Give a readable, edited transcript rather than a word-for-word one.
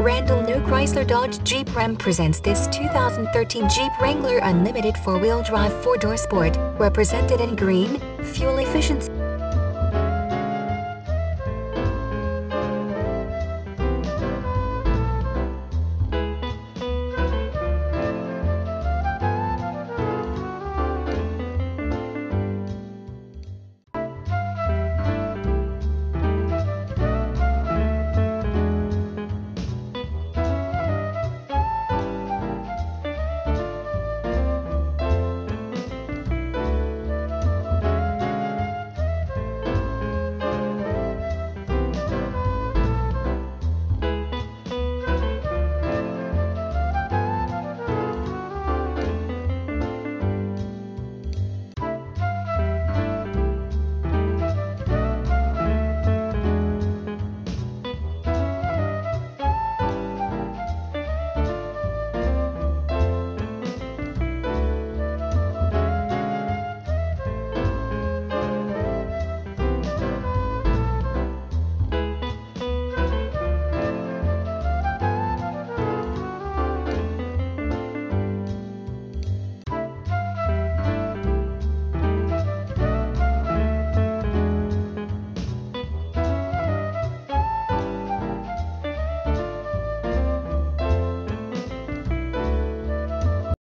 Randal new Chrysler Dodge Jeep Ram presents this 2013 Jeep Wrangler Unlimited 4-wheel drive 4-door sport, represented in green, fuel-efficient